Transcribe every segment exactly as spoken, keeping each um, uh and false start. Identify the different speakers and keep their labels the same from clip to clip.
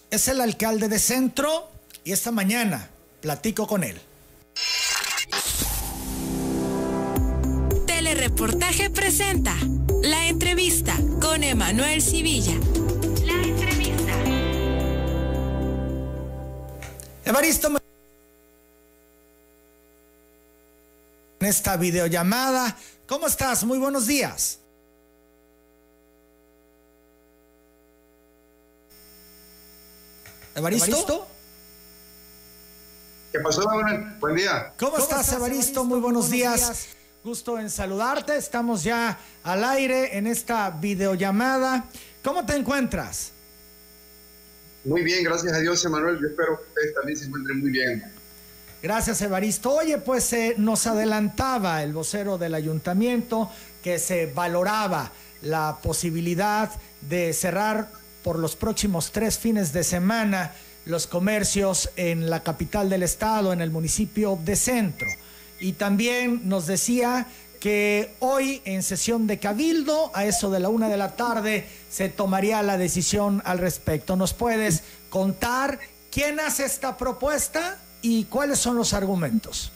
Speaker 1: es el alcalde de Centro y esta mañana platico con él.
Speaker 2: Telereportaje presenta La Entrevista con Emanuel Civilla. La Entrevista.
Speaker 1: Evaristo, en esta videollamada, ¿cómo estás? Muy buenos días. ¿Evaristo? ¿Evaristo?
Speaker 3: ¿Qué pasó, Manuel? Buen día.
Speaker 1: ¿Cómo, ¿Cómo estás, estás, Evaristo? Muy buenos, buenos días. días. Gusto en saludarte. Estamos ya al aire en esta videollamada. ¿Cómo te encuentras?
Speaker 3: Muy bien, gracias a Dios, Emanuel. Yo espero que ustedes también se encuentren muy bien.
Speaker 1: Gracias, Evaristo. Oye, pues eh, nos adelantaba el vocero del ayuntamiento que se valoraba la posibilidad de cerrar por los próximos tres fines de semana los comercios en la capital del estado, en el municipio de Centro. Y también nos decía que hoy en sesión de cabildo, a eso de la una de la tarde, se tomaría la decisión al respecto. ¿Nos puedes contar quién hace esta propuesta y cuáles son los argumentos?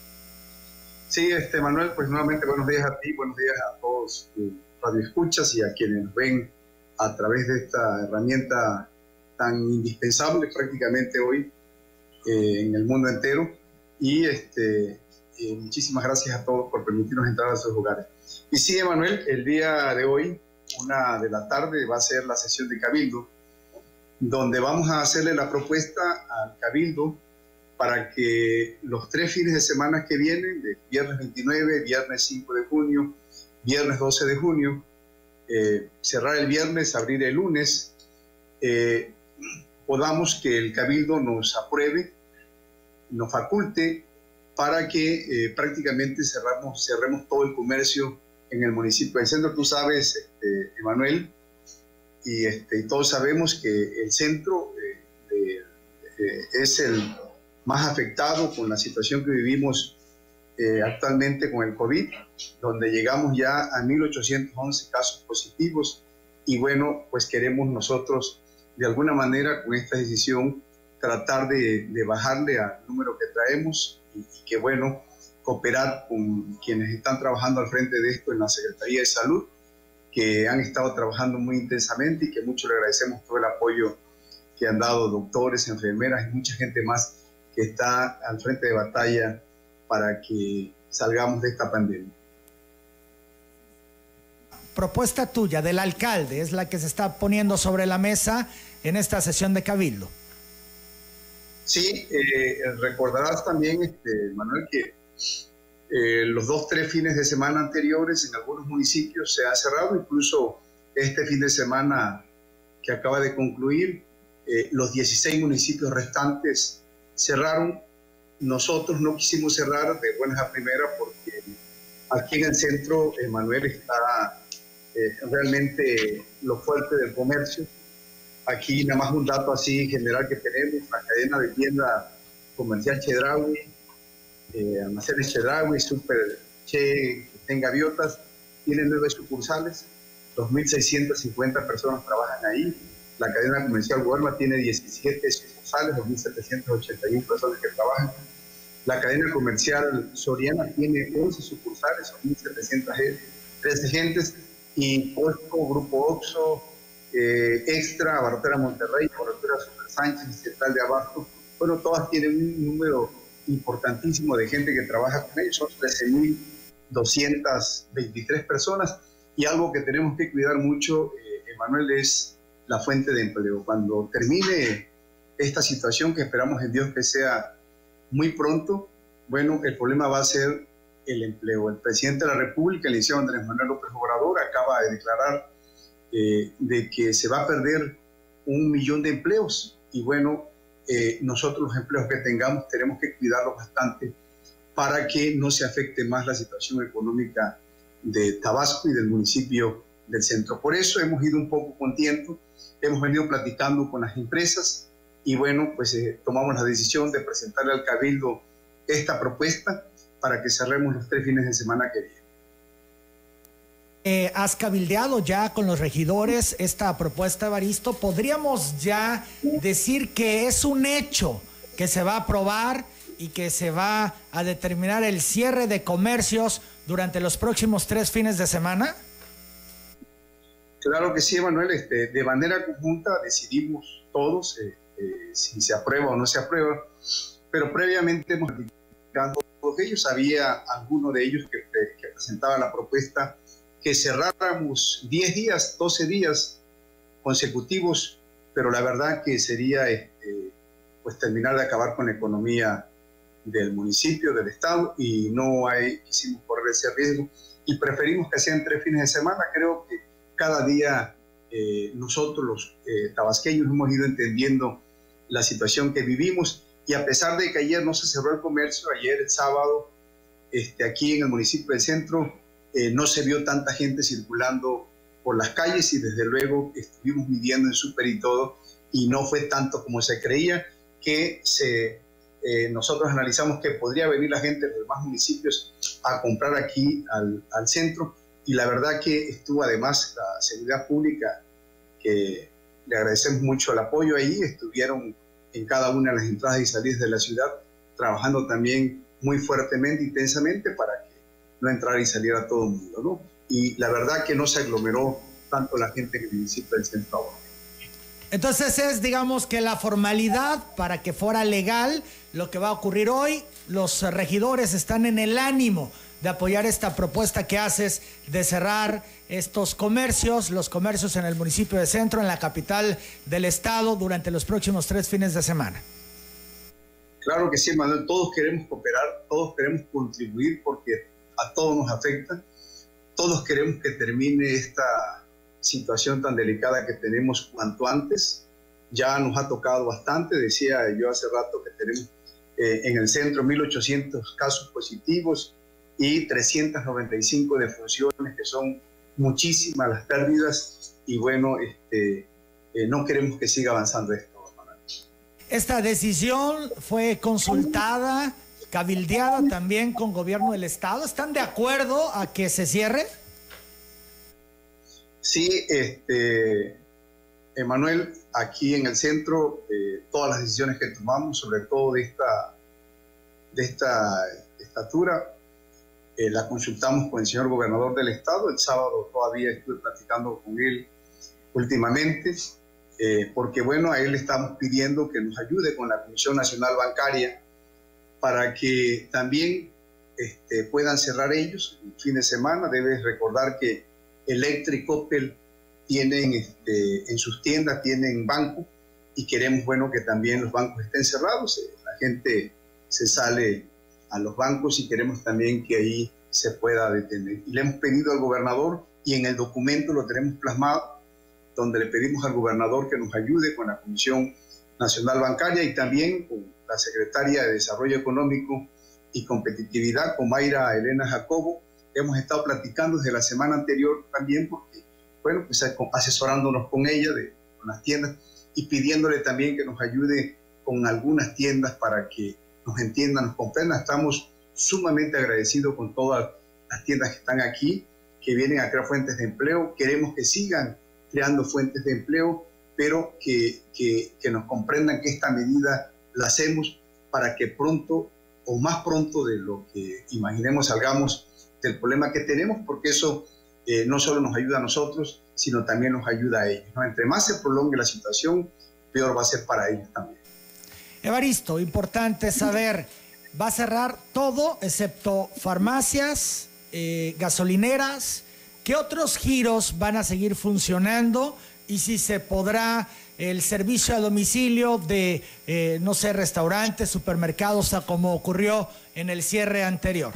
Speaker 3: Sí, este Manuel, pues nuevamente buenos días a ti, buenos días a todos tus radioescuchas y a quienes nos ven a través de esta herramienta tan indispensable prácticamente hoy eh, en el mundo entero. Y este, eh, muchísimas gracias a todos por permitirnos entrar a sus hogares. Y sí, Emanuel, el día de hoy, una de la tarde, va a ser la sesión de cabildo, donde vamos a hacerle la propuesta al cabildo para que los tres fines de semana que vienen, de viernes veintinueve, viernes cinco de junio, viernes doce de junio, eh, cerrar el viernes, abrir el lunes, eh, podamos que el cabildo nos apruebe, nos faculte para que eh, prácticamente cerramos, cerremos todo el comercio en el municipio del Centro. Tú sabes, este, Emanuel, y este, todos sabemos que el centro eh, de, eh, es el más afectado con la situación que vivimos eh, actualmente con el COVID, donde llegamos ya a mil ochocientos once casos positivos y bueno, pues queremos nosotros de alguna manera con esta decisión tratar de, de bajarle al número que traemos y, y que bueno, cooperar con quienes están trabajando al frente de esto en la Secretaría de Salud, que han estado trabajando muy intensamente y que mucho le agradecemos todo el apoyo que han dado doctores, enfermeras y mucha gente más que está al frente de batalla para que salgamos de esta pandemia.
Speaker 1: Propuesta tuya, del alcalde, es la que se está poniendo sobre la mesa en esta sesión de cabildo.
Speaker 3: Sí, eh, recordarás también, este, Manuel, que eh, los dos, tres fines de semana anteriores en algunos municipios se ha cerrado, incluso este fin de semana que acaba de concluir, eh, los dieciséis municipios restantes cerraron. Nosotros no quisimos cerrar de buenas a primeras porque aquí en el centro, Emanuel, está eh, realmente lo fuerte del comercio. Aquí nada más un dato así general que tenemos, la cadena de tienda comercial Chedraui, eh, almacenes Chedraui, Super Che, en Gaviotas, tiene nueve sucursales, dos mil seiscientas cincuenta personas trabajan ahí. La cadena comercial Walmart tiene diecisiete sucursales, dos mil setecientas ochenta y una personas que trabajan. La cadena comercial Soriana tiene once sucursales, dos mil setecientas trece gentes. Y Costco, Grupo Oxxo, eh, Extra, Abarrotera Monterrey, Abarrotera Super Sánchez, Central de Abasto, bueno, todas tienen un número importantísimo de gente que trabaja con ellos, son trece mil doscientas veintitrés personas. Y algo que tenemos que cuidar mucho, eh, Emanuel, es la fuente de empleo. Cuando termine esta situación, que esperamos en Dios que sea muy pronto, bueno, el problema va a ser el empleo. El presidente de la República, el licenciado Andrés Manuel López Obrador, acaba de declarar eh, de que se va a perder un millón de empleos y bueno, eh, nosotros los empleos que tengamos tenemos que cuidarlos bastante para que no se afecte más la situación económica de Tabasco y del municipio del centro. Por eso hemos ido un poco con tiempo, hemos venido platicando con las empresas y bueno, pues eh, tomamos la decisión de presentarle al Cabildo esta propuesta para que cerremos los tres fines de semana que vienen.
Speaker 1: Eh, ¿Has cabildeado ya con los regidores esta propuesta, Evaristo? ¿Podríamos ya decir que es un hecho que se va a aprobar y que se va a determinar el cierre de comercios durante los próximos tres fines de semana?
Speaker 3: Claro que sí, Manuel. Este, de manera conjunta decidimos todos eh, eh, si se aprueba o no se aprueba, pero previamente hemos platicado con ellos. Había alguno de ellos que, que presentaba la propuesta que cerráramos diez días, doce días consecutivos, pero la verdad que sería este, pues terminar de acabar con la economía del municipio, del estado, y no hay, quisimos correr ese riesgo y preferimos que sean tres fines de semana. Creo que cada día eh, nosotros los eh, tabasqueños hemos ido entendiendo la situación que vivimos, y a pesar de que ayer no se cerró el comercio, ayer el sábado este, aquí en el municipio del centro Eh, no se vio tanta gente circulando por las calles, y desde luego estuvimos midiendo en súper y todo, y no fue tanto como se creía, que se, eh, nosotros analizamos que podría venir la gente de los demás municipios a comprar aquí al, al centro, y la verdad que estuvo además la seguridad pública, que le agradecemos mucho el apoyo ahí, estuvieron en cada una de las entradas y salidas de la ciudad, trabajando también muy fuertemente, intensamente, para que no entrar y salir a todo el mundo, ¿no? Y la verdad que no se aglomeró tanto la gente en el municipio del centro ahora.
Speaker 1: Entonces es, digamos, que la formalidad para que fuera legal lo que va a ocurrir hoy. Los regidores están en el ánimo de apoyar esta propuesta que haces de cerrar estos comercios, los comercios en el municipio de Centro, en la capital del estado, durante los próximos tres fines de semana.
Speaker 3: Claro que sí, Manuel. Todos queremos cooperar, todos queremos contribuir, porque a todos nos afecta. Todos queremos que termine esta situación tan delicada que tenemos cuanto antes. Ya nos ha tocado bastante. Decía yo hace rato que tenemos eh, en el centro mil ochocientos casos positivos y trescientas noventa y cinco defunciones, que son muchísimas las pérdidas, y bueno, este, eh, no queremos que siga avanzando esto.
Speaker 1: Esta decisión fue consultada, cabildeada también con gobierno del estado. ¿Están de acuerdo a que se cierre?
Speaker 3: Sí, este, Emanuel, aquí en el centro, eh, todas las decisiones que tomamos, sobre todo de esta, de esta estatura, eh, la consultamos con el señor gobernador del estado. El sábado todavía estuve platicando con él últimamente, eh, porque bueno, a él le estamos pidiendo que nos ayude con la Comisión Nacional Bancaria, para que también este, puedan cerrar ellos el fin de semana. Debes recordar que Electric, Coppel tienen este, en sus tiendas, tienen banco, y queremos bueno que también los bancos estén cerrados. La gente se sale a los bancos y queremos también que ahí se pueda detener. Y le hemos pedido al gobernador, y en el documento lo tenemos plasmado, donde le pedimos al gobernador que nos ayude con la Comisión Nacional Bancaria y también con la secretaria de Desarrollo Económico y Competitividad, con Mayra Elena Jacobo. Hemos estado platicando desde la semana anterior también, porque, bueno, pues asesorándonos con ella, de, con las tiendas, y pidiéndole también que nos ayude con algunas tiendas para que nos entiendan, nos comprendan. Estamos sumamente agradecidos con todas las tiendas que están aquí, que vienen a crear fuentes de empleo. Queremos que sigan creando fuentes de empleo, pero que, que, que nos comprendan que esta medida la hacemos para que pronto, o más pronto de lo que imaginemos, salgamos del problema que tenemos, porque eso eh, no solo nos ayuda a nosotros, sino también nos ayuda a ellos, ¿no? Entre más se prolongue la situación, peor va a ser para ellos también.
Speaker 1: Evaristo, importante saber, va a cerrar todo excepto farmacias, eh, gasolineras. ¿Qué otros giros van a seguir funcionando? Y si se podrá el servicio a domicilio de, eh, no sé, restaurantes, supermercados, como ocurrió en el cierre anterior.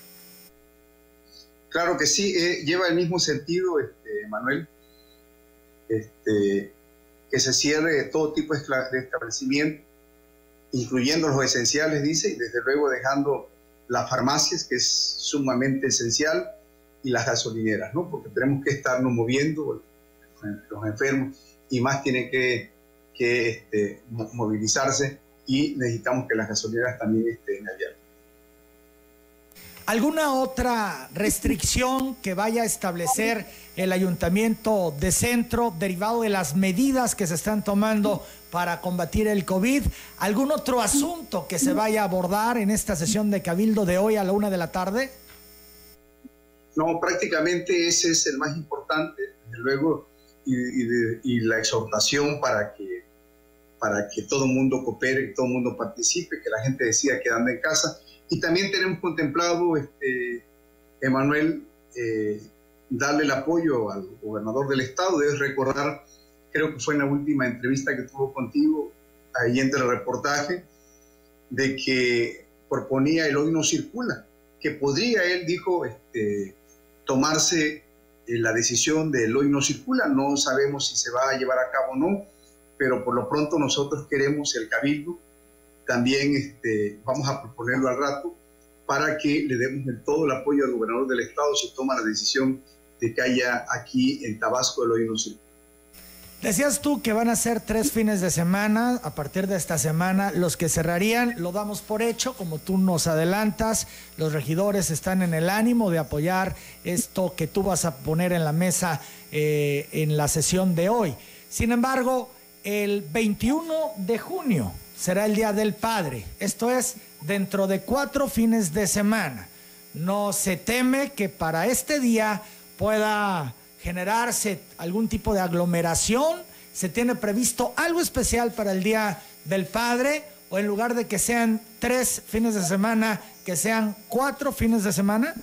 Speaker 3: Claro que sí, eh, lleva el mismo sentido, este, Manuel, este, que se cierre todo tipo de establecimiento, incluyendo los esenciales, dice, y desde luego dejando las farmacias, que es sumamente esencial, y las gasolineras, ¿no? Porque tenemos que estarnos moviendo, los enfermos, y más tienen que, que este, movilizarse, y necesitamos que las gasolineras también estén abiertas.
Speaker 1: ¿Alguna otra restricción que vaya a establecer el Ayuntamiento de Centro derivado de las medidas que se están tomando para combatir el COVID? ¿Algún otro asunto que se vaya a abordar en esta sesión de Cabildo de hoy a la una de la tarde?
Speaker 3: No, prácticamente ese es el más importante, desde luego, y, y, de, y la exhortación para que, para que todo el mundo coopere, que todo el mundo participe, que la gente decida quedando en casa. Y también tenemos contemplado, este, Emanuel, eh, darle el apoyo al gobernador del estado. Debes recordar, creo que fue en la última entrevista que tuvo contigo, ahí entre el reportaje, de que proponía el hoy no circula, que podría, él dijo, este, tomarse eh, la decisión del hoy no circula. No sabemos si se va a llevar a cabo o no, pero por lo pronto nosotros queremos el Cabildo. También este, vamos a proponerlo al rato para que le demos del todo el apoyo al gobernador del estado si toma la decisión de que haya aquí en Tabasco el hoy no circula.
Speaker 1: Decías tú que van a ser tres fines de semana, a partir de esta semana, los que cerrarían, lo damos por hecho, como tú nos adelantas, los regidores están en el ánimo de apoyar esto que tú vas a poner en la mesa eh, en la sesión de hoy. Sin embargo, el veintiuno de junio será el Día del Padre, esto es dentro de cuatro fines de semana. No se teme que para este día pueda generarse algún tipo de aglomeración. ¿Se tiene previsto algo especial para el Día del Padre? ¿O en lugar de que sean tres fines de semana, que sean cuatro fines de semana?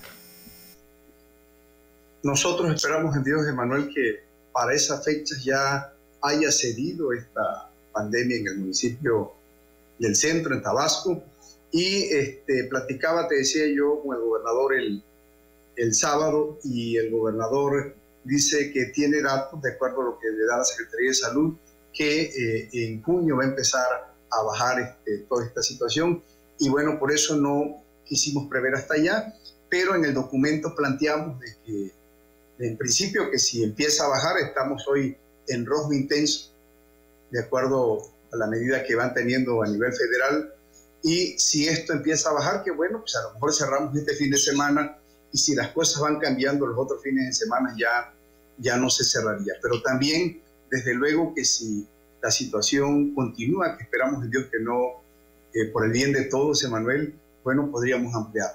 Speaker 3: Nosotros esperamos en Dios, Emanuel, que para esas fechas ya haya cedido esta pandemia en el municipio del Centro, en Tabasco. Y este, platicaba, te decía yo, con el gobernador el, el sábado, y el gobernador dice que tiene datos, de acuerdo a lo que le da la Secretaría de Salud, que eh, en junio va a empezar a bajar este, toda esta situación. Y bueno, por eso no quisimos prever hasta allá, pero en el documento planteamos de que, en principio, que si empieza a bajar, estamos hoy en rojo intenso, de acuerdo a la medida que van teniendo a nivel federal. Y si esto empieza a bajar, que bueno, pues a lo mejor cerramos este fin de semana, y si las cosas van cambiando los otros fines de semana ya, ya no se cerraría. Pero también, desde luego, que si la situación continúa, que esperamos en Dios que no, eh, por el bien de todos, Emanuel, bueno, podríamos ampliar.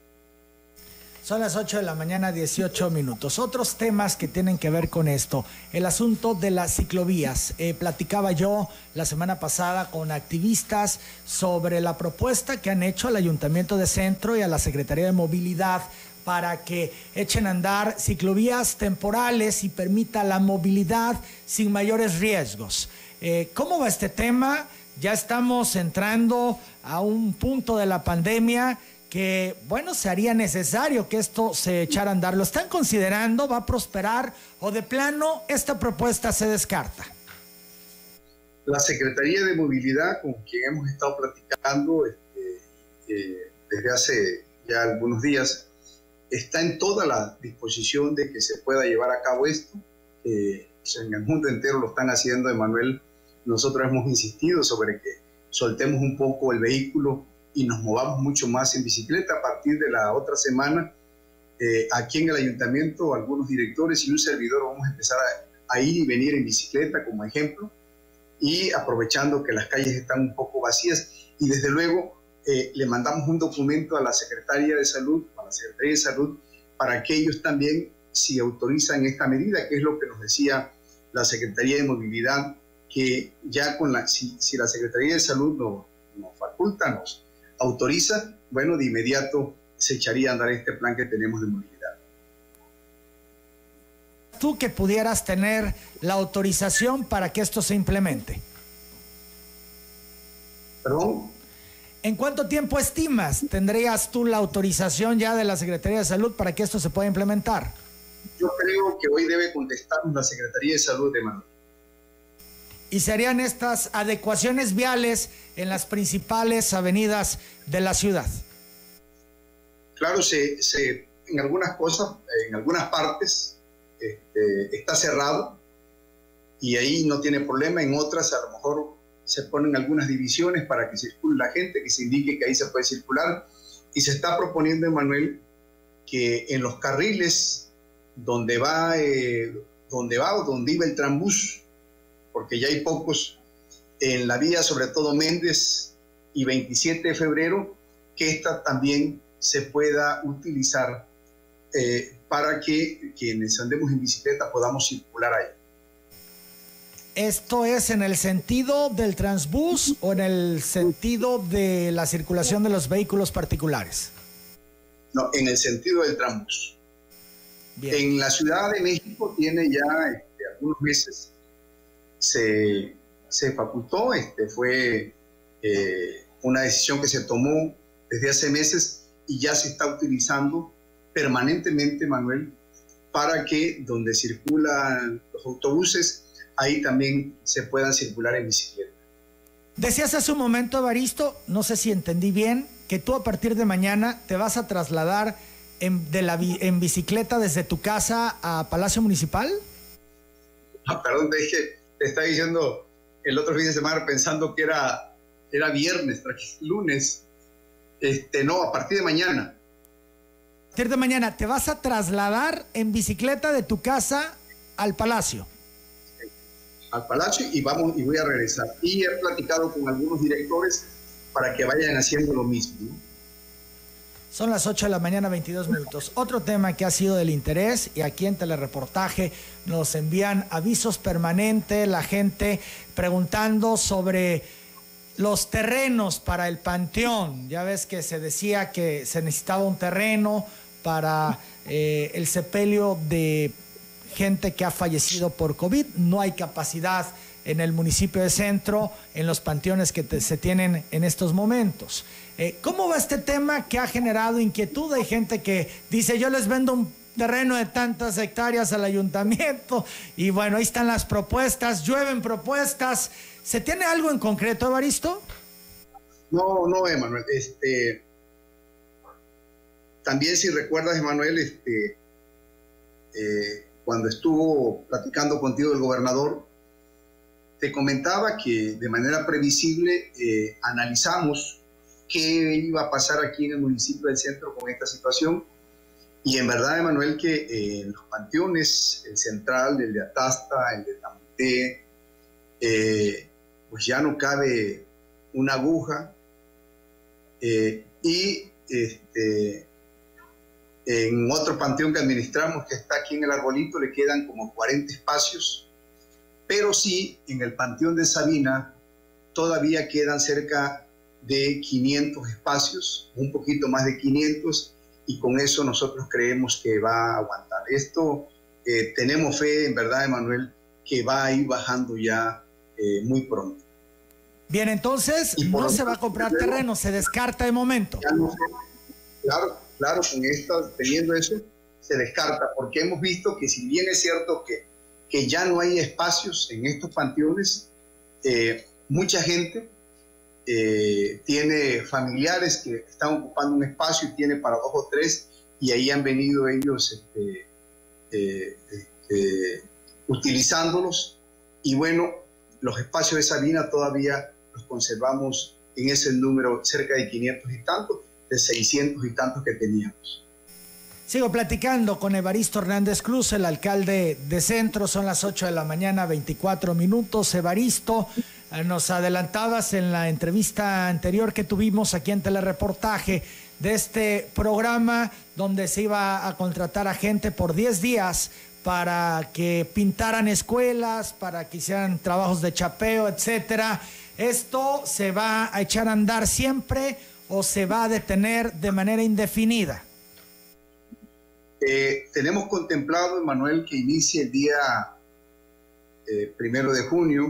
Speaker 1: Son las ocho de la mañana, dieciocho minutos. Otros temas que tienen que ver con esto. El asunto de las ciclovías. Eh, platicaba yo la semana pasada con activistas sobre la propuesta que han hecho al Ayuntamiento de Centro y a la Secretaría de Movilidad para que echen a andar ciclovías temporales y permita la movilidad sin mayores riesgos. Eh, ¿Cómo va este tema? Ya estamos entrando a un punto de la pandemia que, bueno, se haría necesario que esto se echara a andar. ¿Lo están considerando? ¿Va a prosperar? ¿O de plano esta propuesta se descarta?
Speaker 3: La Secretaría de Movilidad, con quien hemos estado platicando este, eh, desde hace ya algunos días, está en toda la disposición de que se pueda llevar a cabo esto. Eh, en el mundo entero lo están haciendo, Emanuel. Nosotros hemos insistido sobre que soltemos un poco el vehículo y nos movamos mucho más en bicicleta. A partir de la otra semana, eh, aquí en el ayuntamiento, algunos directores y un servidor vamos a empezar a, a ir y venir en bicicleta como ejemplo, y aprovechando que las calles están un poco vacías. Y desde luego eh, le mandamos un documento a la Secretaría de Salud, a la Secretaría de Salud, para que ellos también, si autorizan esta medida, que es lo que nos decía la Secretaría de Movilidad, que ya con la, si, si la Secretaría de Salud nos, nos faculta, nos autoriza, bueno, de inmediato se echaría a andar este plan que tenemos de movilidad.
Speaker 1: Tú que pudieras tener la autorización para que esto se implemente.
Speaker 3: ¿Perdón?
Speaker 1: ¿En cuánto tiempo estimas tendrías tú la autorización ya de la Secretaría de Salud para que esto se pueda implementar?
Speaker 3: Yo creo que hoy debe contestarnos la Secretaría de Salud de Manuel.
Speaker 1: ¿Y serían estas adecuaciones viales en las principales avenidas de la ciudad?
Speaker 3: Claro, se, se, en algunas cosas, en algunas partes este, está cerrado y ahí no tiene problema. En otras a lo mejor se ponen algunas divisiones para que circule la gente, que se indique que ahí se puede circular. y se está proponiendo, Emanuel, que en los carriles donde va, eh, donde va o donde iba el Trambús, porque ya hay pocos, en la vía sobre todo Méndez y veintisiete de febrero, que esta también se pueda utilizar eh, para que quienes andemos en bicicleta podamos circular ahí.
Speaker 1: ¿Esto es en el sentido del Transbús o en el sentido de la circulación de los vehículos particulares?
Speaker 3: No, en el sentido del Transbús. Bien. En la Ciudad de México tiene ya este, algunos meses, se, se facultó, este, fue eh, una decisión que se tomó desde hace meses y ya se está utilizando permanentemente, Manuel, para que donde circulan los autobuses, ahí también se puedan circular en bicicleta.
Speaker 1: Decías hace un momento, Evaristo, no sé si entendí bien, que tú a partir de mañana te vas a trasladar en, de la, en bicicleta desde tu casa a Palacio Municipal.
Speaker 3: Ah, perdón, te dije, te estaba diciendo el otro fin de semana pensando que era, era viernes, lunes. Este, no, a partir de mañana.
Speaker 1: A partir de mañana te vas a trasladar en bicicleta de tu casa al Palacio.
Speaker 3: Al Palacio y vamos y voy a regresar. Y he platicado con algunos directores para que vayan haciendo lo mismo, ¿no?
Speaker 1: Son las ocho de la mañana, veintidós minutos. Otro tema que ha sido del interés, y aquí en Telereportaje nos envían avisos permanentes, la gente preguntando sobre los terrenos para el panteón. Ya ves que se decía que se necesitaba un terreno para eh, el sepelio de gente que ha fallecido por COVID. No hay capacidad en el municipio de Centro, en los panteones que te, se tienen en estos momentos. Eh, ¿Cómo va este tema que ha generado inquietud? Hay gente que dice, yo les vendo un terreno de tantas hectáreas al ayuntamiento, y bueno, ahí están las propuestas, llueven propuestas. ¿Se tiene algo en concreto, Evaristo?
Speaker 3: No, no, Emanuel. Este, también si recuerdas, Emanuel, este, eh, cuando estuvo platicando contigo el gobernador, te comentaba que de manera previsible eh, analizamos qué iba a pasar aquí en el municipio del Centro con esta situación. Y en verdad, Emanuel, que eh, en los panteones, el central, el de Atasta, el de Tamuté, eh, pues ya no cabe una aguja. Eh, y este, en otro panteón que administramos, que está aquí en el Arbolito, le quedan como cuarenta espacios. Pero sí, en el Panteón de Sabina todavía quedan cerca de quinientos espacios, un poquito más de quinientos, y con eso nosotros creemos que va a aguantar. Esto eh, tenemos fe, en verdad, Emanuel, que va a ir bajando ya eh, muy pronto.
Speaker 1: Bien, entonces no se va a comprar terreno, se descarta de momento.
Speaker 3: No sé. Claro, claro, con esto, teniendo eso, se descarta, porque hemos visto que si bien es cierto que que ya no hay espacios en estos panteones, eh, mucha gente eh, tiene familiares que están ocupando un espacio y tiene para dos o tres, y ahí han venido ellos este, eh, eh, utilizándolos, y bueno, los espacios de Sabina todavía los conservamos en ese número cerca de quinientos y tantos, de seiscientos y tantos que teníamos.
Speaker 1: Sigo platicando con Evaristo Hernández Cruz, el alcalde de Centro. Son las ocho de la mañana, veinticuatro minutos. Evaristo, nos adelantabas en la entrevista anterior que tuvimos aquí en Telereportaje de este programa donde se iba a contratar a gente por diez días para que pintaran escuelas, para que hicieran trabajos de chapeo, etcétera. ¿Esto se va a echar a andar siempre o se va a detener de manera indefinida?
Speaker 3: Eh, tenemos contemplado, Emanuel, que inicie el día eh, primero de junio,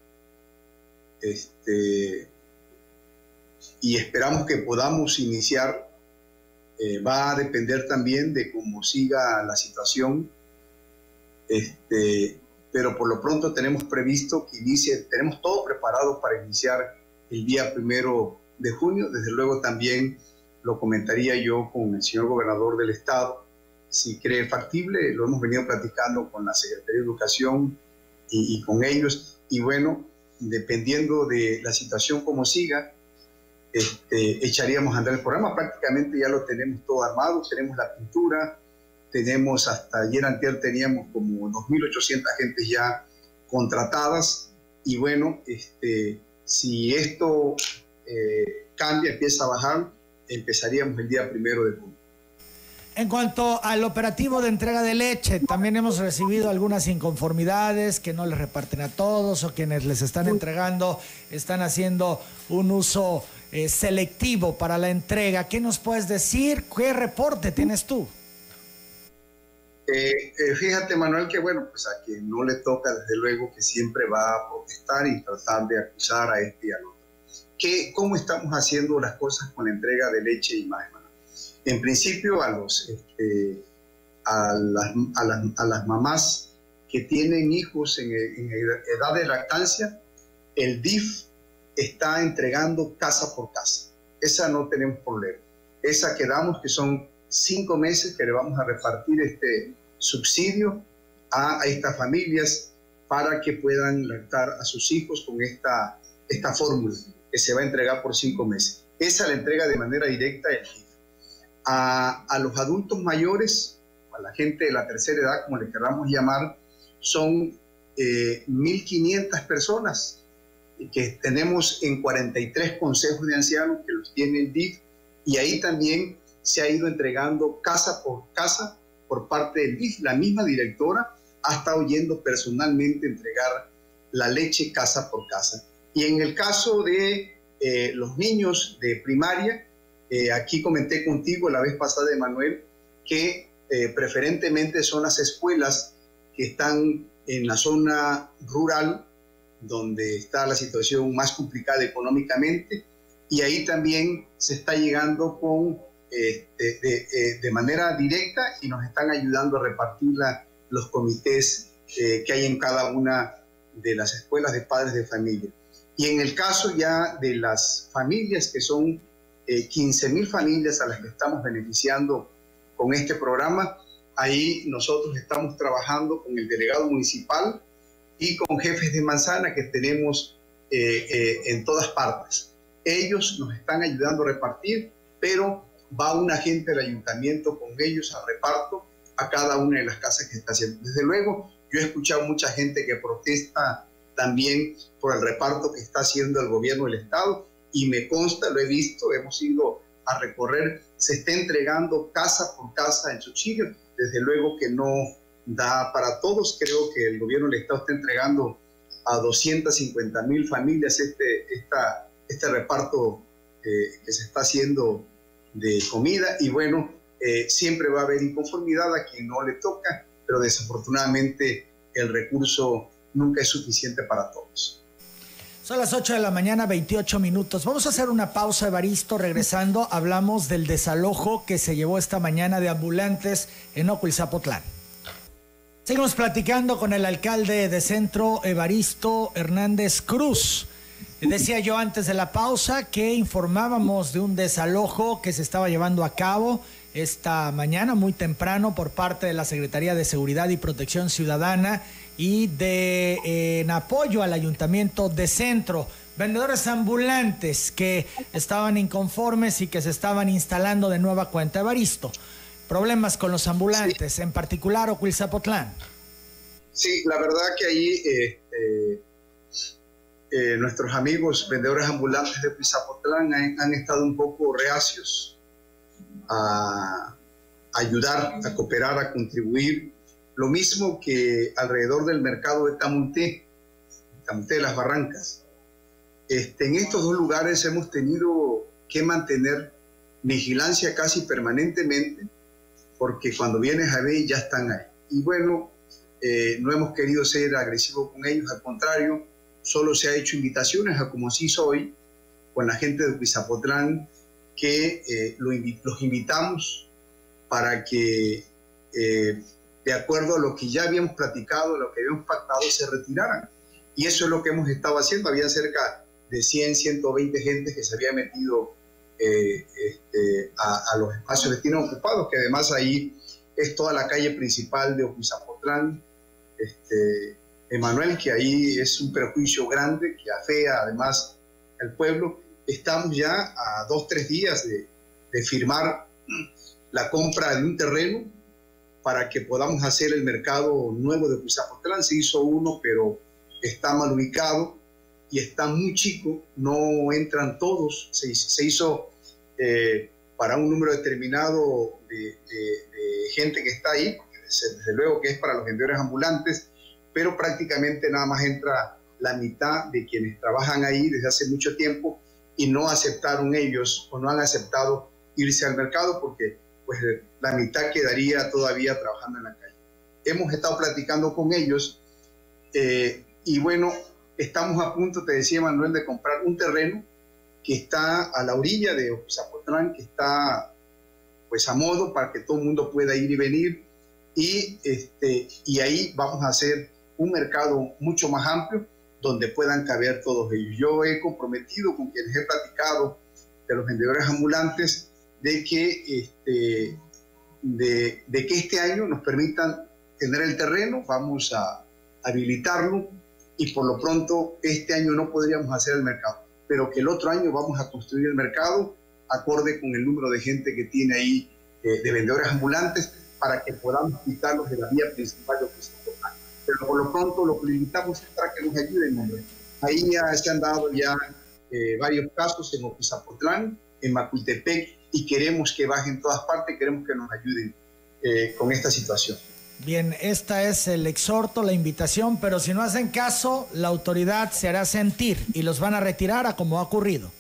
Speaker 3: este, y esperamos que podamos iniciar. Eh, va a depender también de cómo siga la situación, este, pero por lo pronto tenemos previsto que inicie, tenemos todo preparado para iniciar el día primero de junio. Desde luego también lo comentaría yo con el señor gobernador del estado, si cree factible. Lo hemos venido platicando con la Secretaría de Educación y, y con ellos, y bueno, dependiendo de la situación como siga, este, echaríamos a andar el programa. Prácticamente ya lo tenemos todo armado, tenemos la pintura, tenemos hasta ayer antier teníamos como dos mil ochocientas gentes ya contratadas, y bueno, este, si esto eh, cambia, empieza a bajar, empezaríamos el día primero de junio.
Speaker 1: En cuanto al operativo de entrega de leche, también hemos recibido algunas inconformidades, que no les reparten a todos, o quienes les están entregando están haciendo un uso eh, selectivo para la entrega. ¿Qué nos puedes decir? ¿Qué reporte tienes tú?
Speaker 3: Eh, eh, fíjate, Manuel, que bueno, pues a quien no le toca, desde luego que siempre va a protestar y tratar de acusar a este y al otro. ¿Qué, ¿Cómo estamos haciendo las cosas con la entrega de leche y más? En principio, a, los, este, a, las, a, las, a las mamás que tienen hijos en, en edad de lactancia, el D I F está entregando casa por casa. Esa no tenemos problema. Esa que damos, que son cinco meses que le vamos a repartir este subsidio a, a estas familias para que puedan lactar a sus hijos con esta, esta fórmula que se va a entregar por cinco meses. Esa la entrega de manera directa el D I F. A, a los adultos mayores, a la gente de la tercera edad, como le queramos llamar, son eh, mil quinientas personas que tenemos en cuarenta y tres consejos de ancianos que los tiene el D I F, y ahí también se ha ido entregando casa por casa por parte del D I F. La misma directora ha estado yendo personalmente a entregar la leche casa por casa. Y en el caso de eh, los niños de primaria, Eh, aquí comenté contigo la vez pasada, Emanuel, que eh, preferentemente son las escuelas que están en la zona rural, donde está la situación más complicada económicamente, y ahí también se está llegando con, eh, de, de, eh, de manera directa, y nos están ayudando a repartir la, los comités eh, que hay en cada una de las escuelas de padres de familia. Y en el caso ya de las familias que son Eh, quince mil familias a las que estamos beneficiando con este programa, ahí nosotros estamos trabajando con el delegado municipal y con jefes de manzana que tenemos eh, eh, en todas partes. Ellos nos están ayudando a repartir, pero va un agente del ayuntamiento con ellos al reparto a cada una de las casas que está haciendo. Desde luego, yo he escuchado mucha gente que protesta también por el reparto que está haciendo el gobierno del estado, y me consta, lo he visto, hemos ido a recorrer, se está entregando casa por casa el subsidio. Desde luego que no da para todos, creo que el gobierno del estado está entregando a doscientas cincuenta mil familias este, esta, este reparto eh, que se está haciendo de comida, y bueno, eh, siempre va a haber inconformidad a quien no le toca, pero desafortunadamente el recurso nunca es suficiente para todos.
Speaker 1: Son las ocho de la mañana, veintiocho minutos. Vamos a hacer una pausa, Evaristo. Regresando, hablamos del desalojo que se llevó esta mañana de ambulantes en Ocuilzapotlán. Seguimos platicando con el alcalde de Centro, Evaristo Hernández Cruz. Decía yo antes de la pausa que informábamos de un desalojo que se estaba llevando a cabo esta mañana muy temprano por parte de la Secretaría de Seguridad y Protección Ciudadana y de eh, en apoyo al Ayuntamiento de Centro. Vendedores ambulantes que estaban inconformes y que se estaban instalando de nueva cuenta. Evaristo, problemas con los ambulantes, sí. En particular Ocuilzapotlán.
Speaker 3: Sí, la verdad que ahí eh, eh, eh, nuestros amigos vendedores ambulantes de Ocuilzapotlán han, han estado un poco reacios a ayudar, a cooperar, a contribuir. Lo mismo que alrededor del mercado de Tamunté, Tamunté de las Barrancas. Este, en estos dos lugares hemos tenido que mantener vigilancia casi permanentemente, porque cuando vienes a ver ya están ahí. Y bueno, eh, no hemos querido ser agresivos con ellos, al contrario, solo se ha hecho invitaciones a como se hizo hoy con la gente de Ocuilzapotlán, que eh, lo invi- los invitamos para que eh, de acuerdo a lo que ya habíamos platicado, lo que habíamos pactado, se retiraran. Y eso es lo que hemos estado haciendo. Había cerca de cien, ciento veinte gente que se había metido eh, este, a, a los espacios que tienen ocupados, que además ahí es toda la calle principal de Ocuilzapotlán, este, Emanuel, que ahí es un perjuicio grande, que afea además al pueblo. estamos ya a dos, tres días de, de firmar la compra de un terreno para que podamos hacer el mercado nuevo de Opizapotlán. Se hizo uno, pero está mal ubicado y está muy chico, no entran todos. Se, se hizo eh, para un número determinado de, de, de gente que está ahí, desde luego que es para los vendedores ambulantes, pero prácticamente nada más entra la mitad de quienes trabajan ahí desde hace mucho tiempo y no aceptaron ellos o no han aceptado irse al mercado porque pues la mitad quedaría todavía trabajando en la calle. Hemos estado platicando con ellos eh, y bueno, estamos a punto, te decía Manuel, de comprar un terreno que está a la orilla de Opizapotlán, que está pues a modo para que todo el mundo pueda ir y venir y, este, y ahí vamos a hacer un mercado mucho más amplio donde puedan caber todos ellos. Yo he comprometido con quienes he platicado de los vendedores ambulantes de que, este, de, de que este año nos permitan tener el terreno, vamos a habilitarlo y por lo pronto este año no podríamos hacer el mercado, pero que el otro año vamos a construir el mercado acorde con el número de gente que tiene ahí eh, de vendedores ambulantes para que podamos quitarlos de la vía principal de Opizapotlán. Pero por lo pronto lo que necesitamos es para que nos ayuden, hombre. Ahí ya se han dado ya eh, varios casos en Opizapotlán, en Macuiltepec, y queremos que bajen en todas partes, queremos que nos ayuden eh, con esta situación.
Speaker 1: Bien, esta es el exhorto, la invitación, pero si no hacen caso, la autoridad se hará sentir y los van a retirar a como ha ocurrido.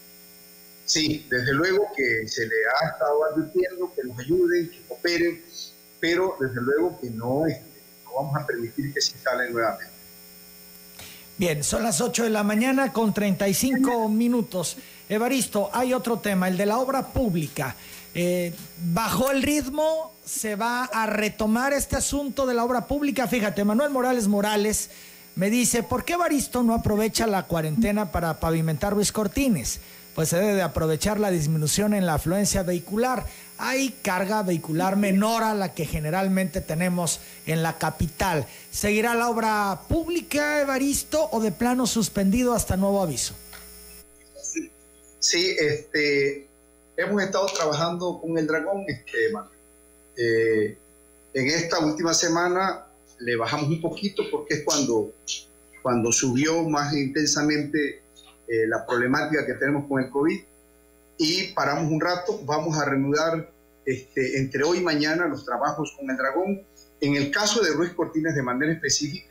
Speaker 3: Sí, desde luego que se le ha estado advirtiendo que nos ayuden, que cooperen, pero desde luego que no, este, no vamos a permitir que se instalen nuevamente.
Speaker 1: Bien, son las ocho de la mañana con treinta y cinco minutos. Evaristo, hay otro tema, el de la obra pública. Eh, ¿Bajó el ritmo? ¿Se va a retomar este asunto de la obra pública? Fíjate, Manuel Morales Morales me dice, ¿por qué Evaristo no aprovecha la cuarentena para pavimentar Ruiz Cortines? Pues se debe de aprovechar la disminución en la afluencia vehicular. Hay carga vehicular menor a la que generalmente tenemos en la capital. ¿Seguirá la obra pública, Evaristo, o de plano suspendido hasta nuevo aviso?
Speaker 3: Sí, este, hemos estado trabajando con el Dragón, este, Manuel. Eh, en esta última semana le bajamos un poquito porque es cuando, cuando subió más intensamente eh, la problemática que tenemos con el COVID. Y paramos un rato, vamos a reanudar este, entre hoy y mañana los trabajos con el Dragón. En el caso de Ruiz Cortines, de manera específica,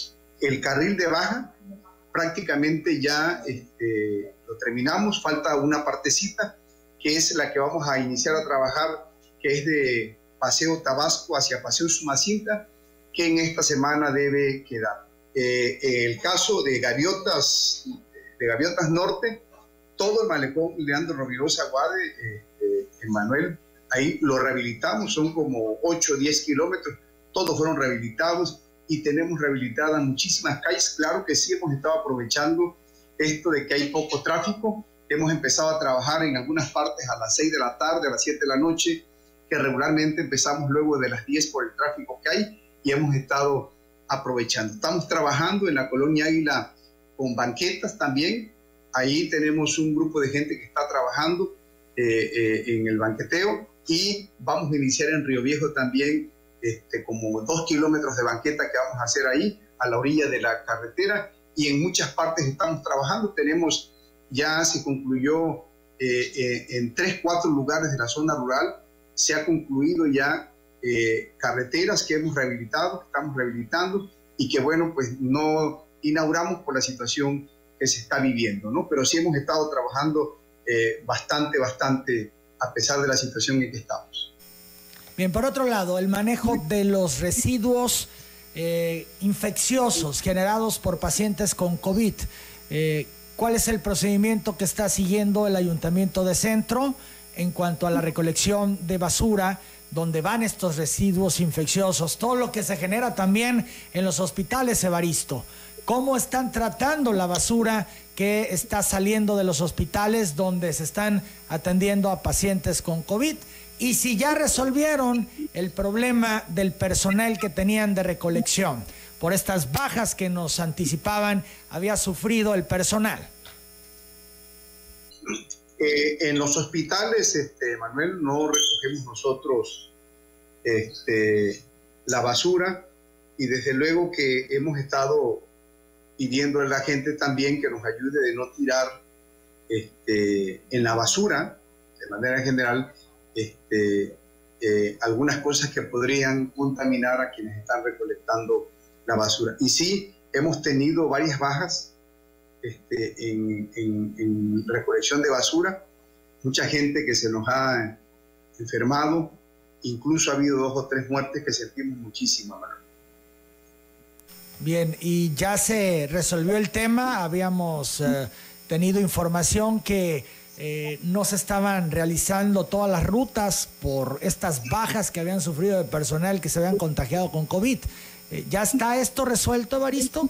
Speaker 3: el carril de baja prácticamente ya este, lo terminamos, falta una partecita que es la que vamos a iniciar a trabajar, que es de Paseo Tabasco hacia Paseo Sumacinta, que en esta semana debe quedar. Eh, el caso de Gaviotas, de Gaviotas Norte, todo el malecón Leandro Rovirosa Guade, eh, eh, Manuel, ahí lo rehabilitamos, son como ocho o diez kilómetros, todos fueron rehabilitados y tenemos rehabilitadas muchísimas calles. Claro que sí, hemos estado aprovechando esto de que hay poco tráfico, hemos empezado a trabajar en algunas partes a las seis de la tarde, a las siete de la noche, que regularmente empezamos luego de las diez por el tráfico que hay y hemos estado aprovechando. Estamos trabajando en la Colonia Águila con banquetas también. Ahí tenemos un grupo de gente que está trabajando eh, eh, en el banqueteo y vamos a iniciar en Río Viejo también este, como dos kilómetros de banqueta que vamos a hacer ahí a la orilla de la carretera y en muchas partes estamos trabajando. Tenemos, ya se concluyó eh, eh, en tres, cuatro lugares de la zona rural, se ha concluido ya eh, carreteras que hemos rehabilitado, que estamos rehabilitando y que bueno, pues no inauguramos por la situación que se está viviendo, ¿no? Pero sí hemos estado trabajando eh, bastante, bastante, a pesar de la situación en que estamos.
Speaker 1: Bien, por otro lado, el manejo de los residuos eh, infecciosos generados por pacientes con COVID. Eh, ¿Cuál es el procedimiento que está siguiendo el Ayuntamiento de Centro en cuanto a la recolección de basura, donde van estos residuos infecciosos? Todo lo que se genera también en los hospitales, Evaristo. ¿Cómo están tratando la basura que está saliendo de los hospitales donde se están atendiendo a pacientes con COVID? Y si ya resolvieron el problema del personal que tenían de recolección por estas bajas que nos anticipaban había sufrido el personal.
Speaker 3: Eh, en los hospitales, este, Manuel, no recogemos nosotros este, la basura, y desde luego que hemos estado pidiendo a la gente también que nos ayude de no tirar este, en la basura, de manera general, este, eh, algunas cosas que podrían contaminar a quienes están recolectando la basura. Y sí, hemos tenido varias bajas este, en, en, en recolección de basura, mucha gente que se nos ha enfermado, incluso ha habido dos o tres muertes que sentimos muchísimo, Manuel.
Speaker 1: Bien, y ya se resolvió el tema. Habíamos eh, tenido información que eh, no se estaban realizando todas las rutas por estas bajas que habían sufrido de personal que se habían contagiado con COVID. Eh, ¿Ya está esto resuelto, Evaristo?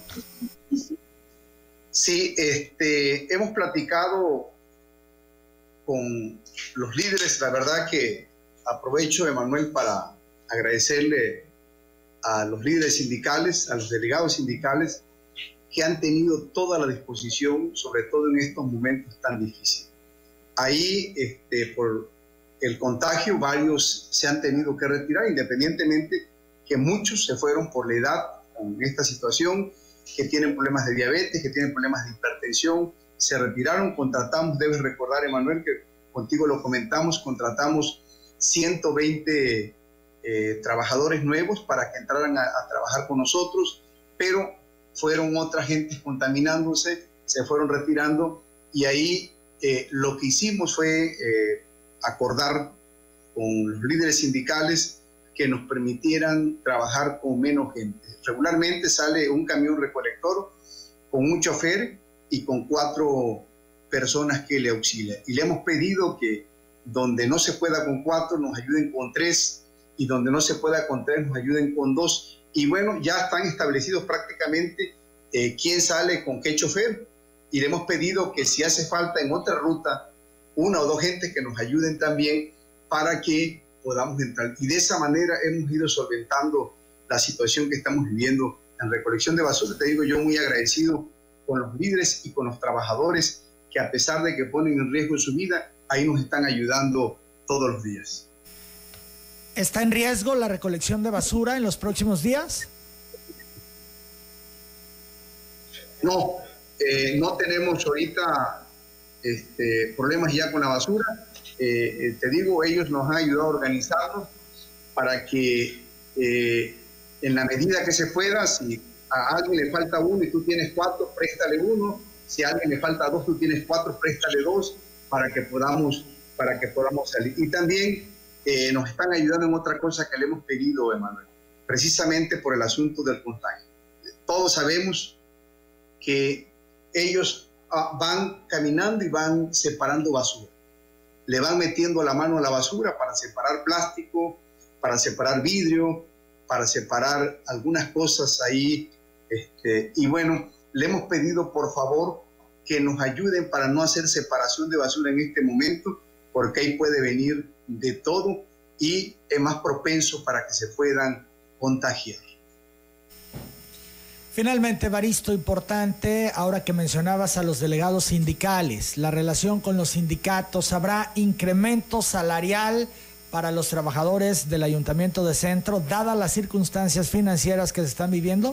Speaker 3: Sí, este, hemos platicado con los líderes. La verdad que aprovecho, Emanuel, para agradecerle a los líderes sindicales, a los delegados sindicales, que han tenido toda la disposición, sobre todo en estos momentos tan difíciles. Ahí, este, por el contagio, varios se han tenido que retirar, independientemente que muchos se fueron por la edad con esta situación, que tienen problemas de diabetes, que tienen problemas de hipertensión, se retiraron. Contratamos, debes recordar, Emanuel, que contigo lo comentamos, contratamos ciento veinte Eh, trabajadores nuevos para que entraran a, a trabajar con nosotros, pero fueron otras gentes contaminándose, se fueron retirando, y ahí eh, lo que hicimos fue eh, acordar con los líderes sindicales que nos permitieran trabajar con menos gente. Regularmente sale un camión recolector con un chofer y con cuatro personas que le auxilian, y le hemos pedido que donde no se pueda con cuatro nos ayuden con tres, y donde no se pueda con tres nos ayuden con dos. Y bueno, ya están establecidos prácticamente eh, quién sale con qué chofer, y le hemos pedido que si hace falta en otra ruta una o dos gentes que nos ayuden también para que podamos entrar. Y de esa manera hemos ido solventando la situación que estamos viviendo en recolección de basura. Te digo, yo muy agradecido con los líderes y con los trabajadores que, a pesar de que ponen en riesgo su vida, ahí nos están ayudando todos los días.
Speaker 1: ¿Está en riesgo la recolección de basura en los próximos días?
Speaker 3: No, eh, no tenemos ahorita este, problemas ya con la basura. Eh, eh, te digo, ellos nos han ayudado a organizarnos para que eh, en la medida que se pueda, si a alguien le falta uno y tú tienes cuatro, préstale uno. Si a alguien le falta dos, tú tienes cuatro, préstale dos, para que podamos, para que podamos salir. Y también Eh, nos están ayudando en otra cosa que le hemos pedido, Emanuel, precisamente por el asunto del contagio. Todos sabemos que ellos ah, van caminando y van separando basura. Le van metiendo la mano a la basura para separar plástico, para separar vidrio, para separar algunas cosas ahí. Este, y bueno, le hemos pedido por favor que nos ayuden para no hacer separación de basura en este momento, porque ahí puede venir de todo y es más propenso para que se puedan contagiar.
Speaker 1: Finalmente, Evaristo, importante, ahora que mencionabas a los delegados sindicales, la relación con los sindicatos, ¿habrá incremento salarial para los trabajadores del Ayuntamiento de Centro, dadas las circunstancias financieras que se están viviendo?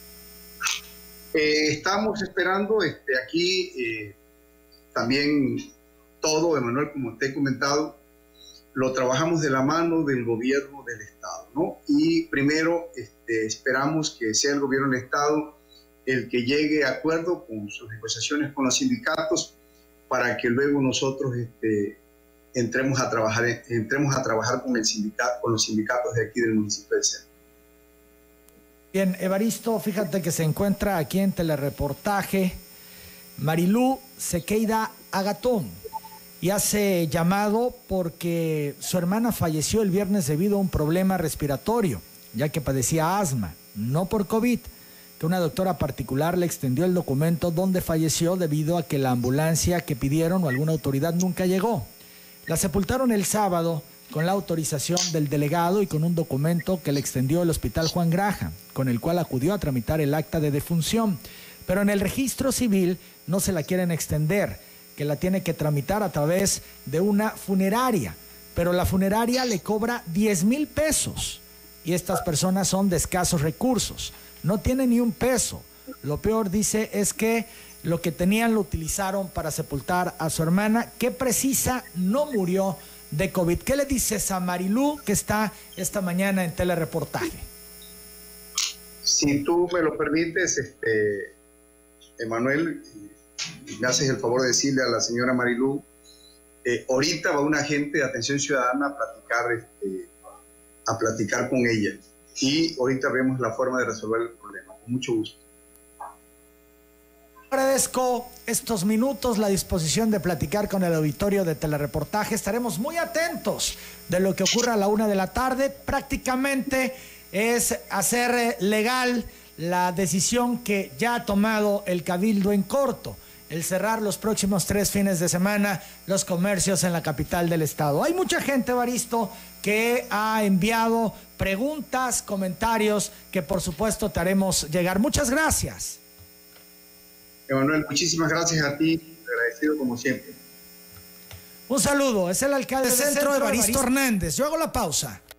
Speaker 3: Eh, estamos esperando este, aquí eh, también todo, Emanuel, como te he comentado, lo trabajamos de la mano del gobierno del Estado, ¿no? Y primero este, esperamos que sea el gobierno del Estado el que llegue a acuerdo con sus negociaciones con los sindicatos para que luego nosotros este, entremos a trabajar, entremos a trabajar con, el sindicato, con los sindicatos de aquí del municipio de Centro.
Speaker 1: Bien, Evaristo, fíjate que se encuentra aquí en telereportaje Marilú Sequeira Agatón, y hace llamado porque su hermana falleció el viernes debido a un problema respiratorio, ya que padecía asma, no por COVID, que una doctora particular le extendió el documento donde falleció debido a que la ambulancia que pidieron o alguna autoridad nunca llegó. La sepultaron el sábado con la autorización del delegado y con un documento que le extendió el Hospital Juan Graham, con el cual acudió a tramitar el acta de defunción, pero en el registro civil no se la quieren extender, que la tiene que tramitar a través de una funeraria, pero la funeraria le cobra diez mil pesos y estas personas son de escasos recursos, no tienen ni un peso. Lo peor, dice, es que lo que tenían lo utilizaron para sepultar a su hermana, que precisa no murió de COVID. ¿Qué le dices a Marilú, que está esta mañana en telereportaje?
Speaker 3: Si tú me lo permites, este, Emanuel, me haces el favor de decirle a la señora Marilú, eh, ahorita va un agente de atención ciudadana a platicar, este, a platicar con ella. Y ahorita vemos la forma de resolver el problema. Con mucho gusto.
Speaker 1: Agradezco estos minutos, la disposición de platicar con el auditorio de telereportaje. Estaremos muy atentos de lo que ocurra a la una de la tarde. Prácticamente es hacer legal la decisión que ya ha tomado el Cabildo en corto, el cerrar los próximos tres fines de semana los comercios en la capital del estado. Hay mucha gente, Evaristo, que ha enviado preguntas, comentarios, que por supuesto te haremos llegar. Muchas gracias.
Speaker 3: Emanuel, muchísimas gracias a ti, agradecido como siempre.
Speaker 1: Un saludo, es el alcalde de Centro, Evaristo Hernández. Yo hago la pausa.